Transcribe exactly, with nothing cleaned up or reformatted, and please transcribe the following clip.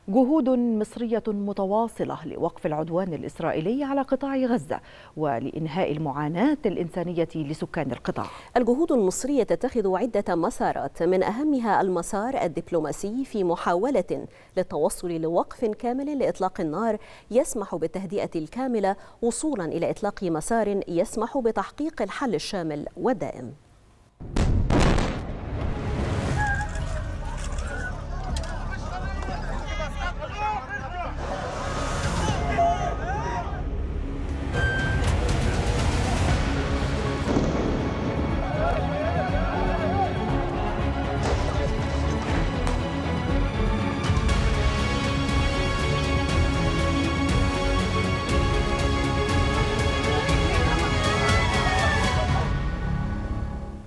جهود مصرية متواصلة لوقف العدوان الإسرائيلي على قطاع غزة ولإنهاء المعاناة الإنسانية لسكان القطاع. الجهود المصرية تتخذ عدة مسارات، من أهمها المسار الدبلوماسي في محاولة للتوصل لوقف كامل لإطلاق النار يسمح بالتهدئة الكاملة وصولا إلى إطلاق مسار يسمح بتحقيق الحل الشامل والدائم.